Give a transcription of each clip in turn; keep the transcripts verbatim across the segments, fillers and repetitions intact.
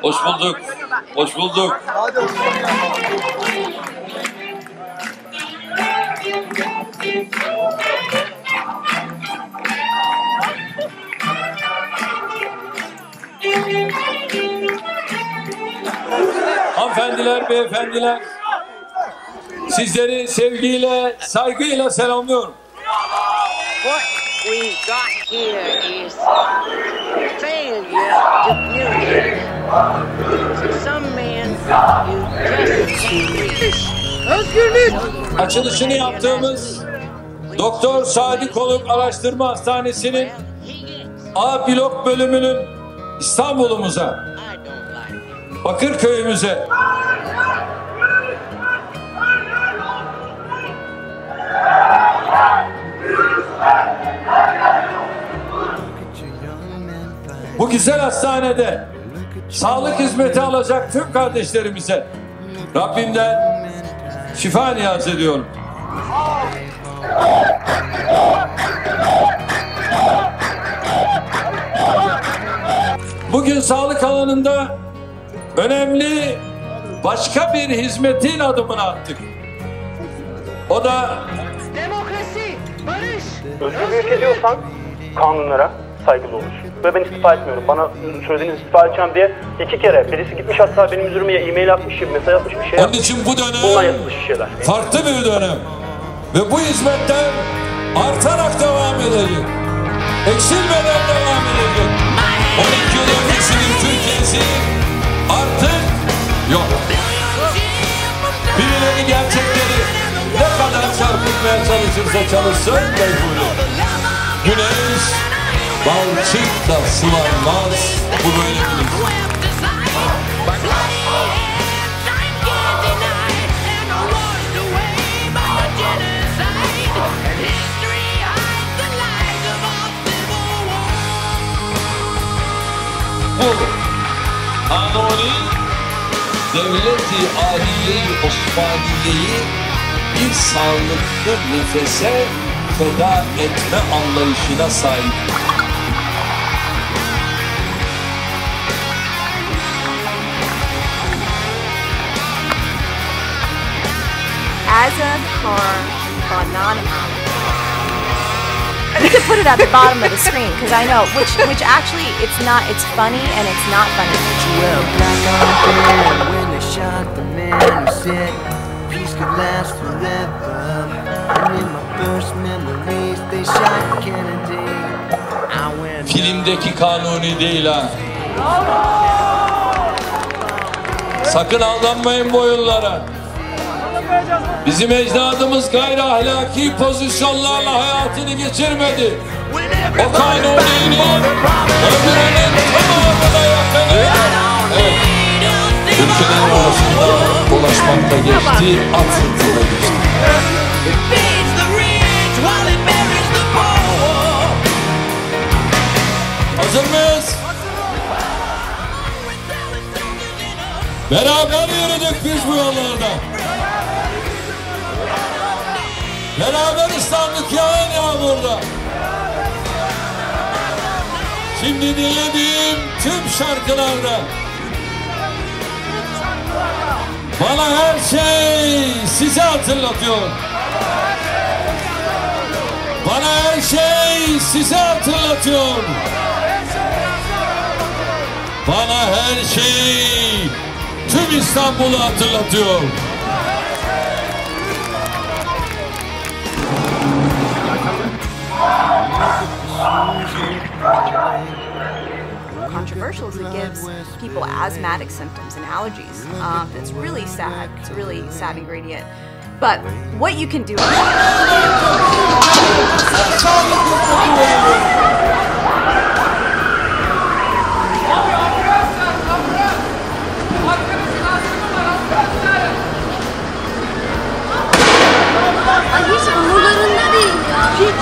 Hoş bulduk. Hoş bulduk. Hanımefendiler, beyefendiler, sizleri sevgiyle, saygıyla selamlıyorum. What we got here is failure to communicate. Some men you just can't reach. Özgürlük! Açılışını yaptığımız Doktor Sadi Koluk Araştırma Hastanesi'nin A blok bölümünün İstanbul'umuza, Bakırköy'ümüze, bu güzel hastanede sağlık hizmeti alacak tüm kardeşlerimize Rabbimden şifa niyaz ediyorum. Bugün sağlık alanında önemli başka bir hizmetin adımını attık. O da Demokrasi, barış. Özgürlük ediyorsan kanunlara saygılı olur. Ve ben istifa etmiyorum. Bana söylediğiniz istifa edeceğim diye iki kere birisi gitmiş, hatta benim üzerime e-mail atmış, mesaj atmış, bir şey onun yapmış. için bu dönem Bundan yapılmış şeyler. farklı bir dönem. Ve bu hizmetler artarak devam edecek. Eksilmeden devam edecek. on iki yıl öncesinin Türkiye'si artık yok. Birileri gerçekleri ne kadar çarpıtmaya çalışırsa çalışsın mecburi. Güneş balçıkla sıvanmaz, bu böyle bilir. Bu kanuni devleti aliye-i Osmaniye'yi bir sağlıklı nefese feda etme anlayışına sahip. As a car banana. You could put it at the bottom of the screen because I know which which actually it's not it's funny and it's not funny. Well, black on bed when they shot the man who said peace could last forever. And in my first memories they shot Kennedy. I went Filmdeki kanuni değil ha. Sakın aldanmayın bu oyunlara. Bizim ecdadımız gayri ahlaki pozisyonlarla hayatını geçirmedi. O kanuninin ömrünün tamamına yakını evet, ülkeler arasında dolaşmakta geçti, at sırtıyla geçti. Hazır mıyız? Beraber yürüdük biz bu yollarda. Beraber ıslandık yağan yağmurda. Şimdi dinlediğim tüm şarkılarda bana her şey sizi hatırlatıyor. Bana her şey sizi hatırlatıyor. Bana her şey tüm İstanbul'u hatırlatıyor. Controversial as it gives people asthmatic symptoms and allergies. Um, it's really sad. It's a really sad ingredient. But what you can do. Ay hiç umurlarında değil ya. Hiç.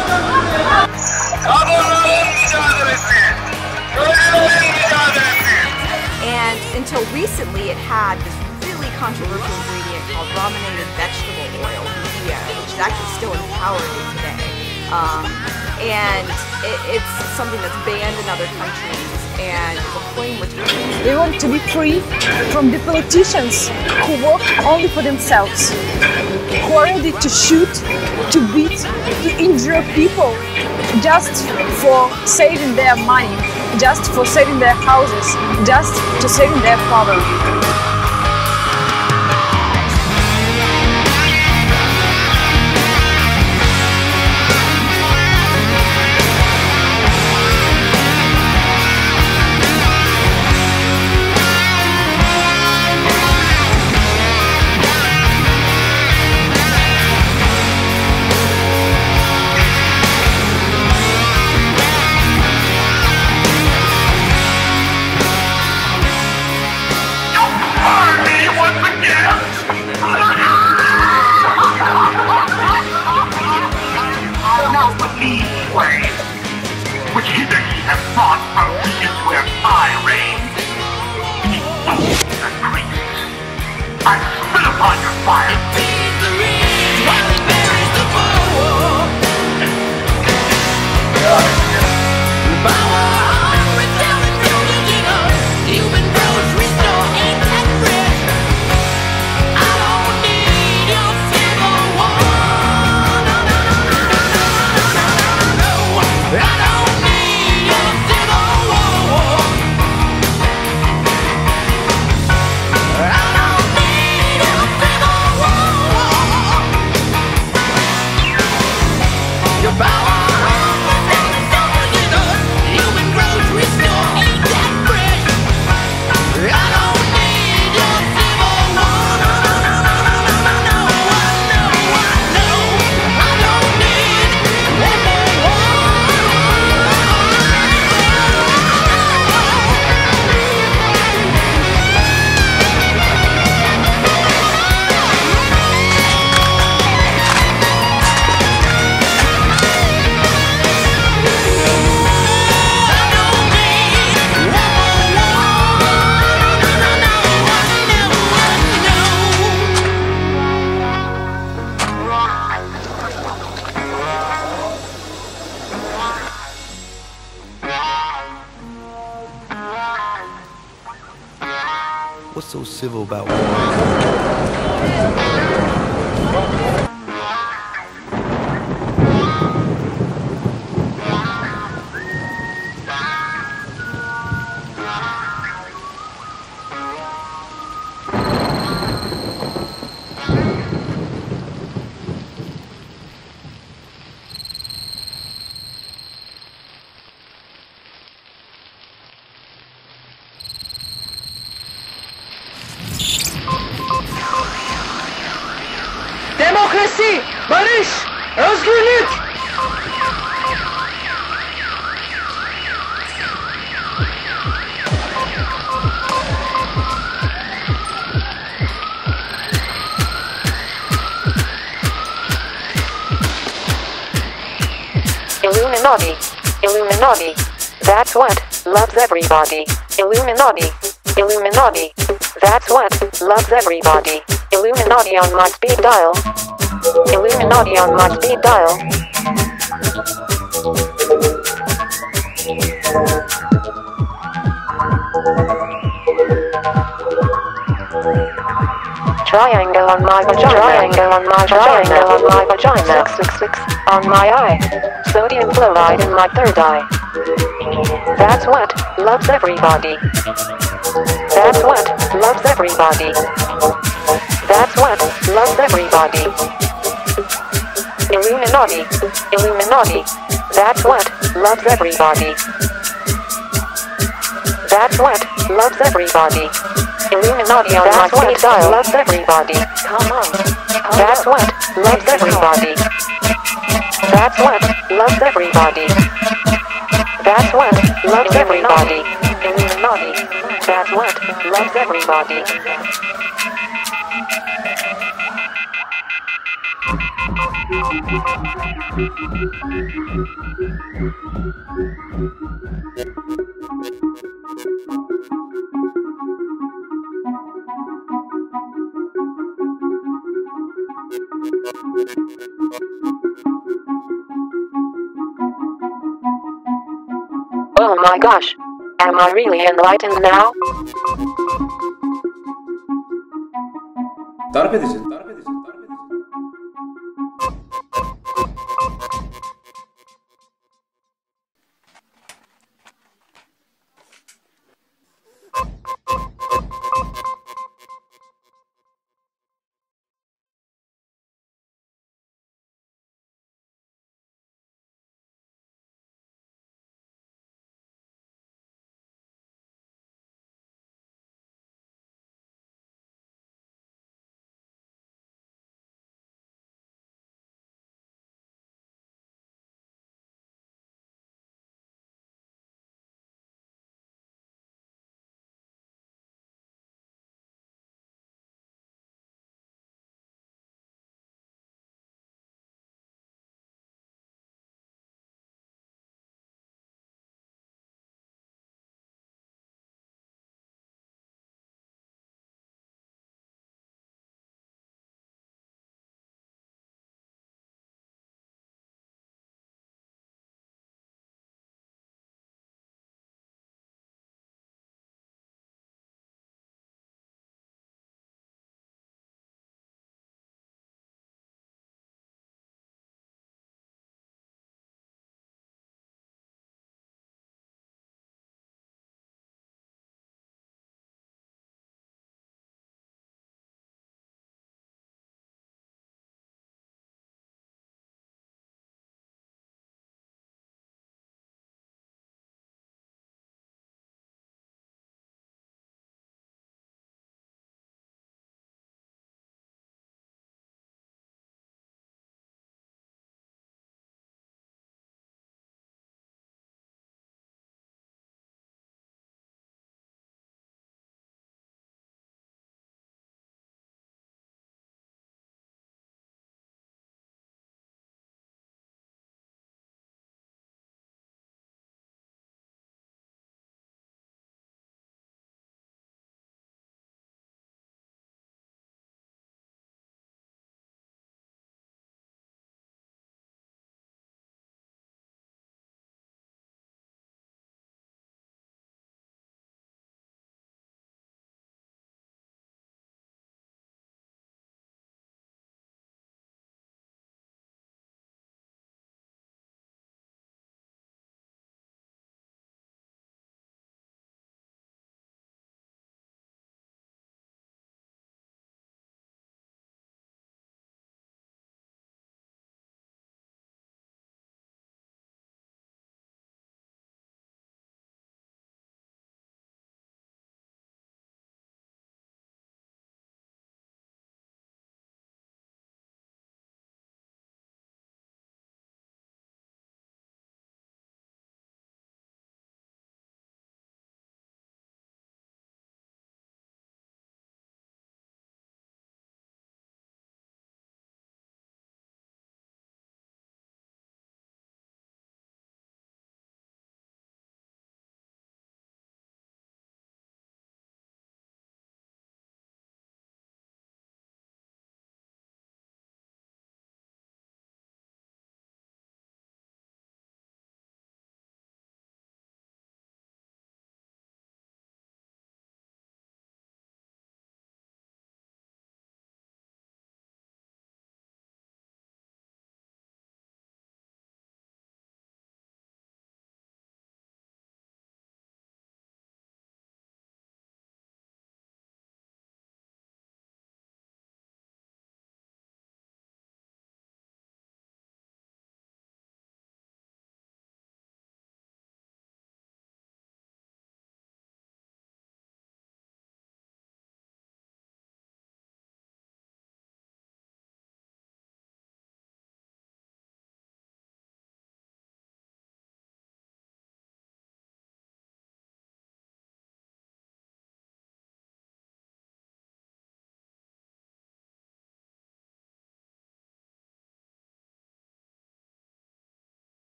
And until recently, it had this really controversial ingredient called brominated vegetable oil, B V O, which is actually still in power today. Um, and it, it's something that's banned in other countries and is a toying with your They want to be free from the politicians who work only for themselves, who are ready to shoot, to beat, to injure people just for saving their money, just for saving their houses, just to saving their father. Which hitherto have fought from regions where I reign. The priests, I spit upon your fire. It feeds the rich while it buries the poor. The power hungry till it's building up. Human grocery store ain't that fresh. I don't need your civil war. No, no, no, no, no, no, no, no, no, no. I don't. What's so civil about war? Demokrasi, barış, özgürlük. Illuminati, Illuminati, that's what loves everybody. Illuminati, Illuminati, that's what loves everybody. Illuminati on my speed dial. Illuminati on my speed dial. Triangle on my vagina. Triangle on my triangle on my vagina. Six six six on my eye. Sodium fluoride in my third eye. That's what loves everybody. That's what loves everybody. That's what loves everybody. Illuminati, Illuminati, that's what loves everybody. That's what loves everybody. Illuminati on my speed dial loves everybody. Come on. That's what loves everybody. That's what loves everybody. That's what loves everybody. Illuminati, that's what loves everybody. Oh my gosh. Am I really enlightened now? Darp edeceksin.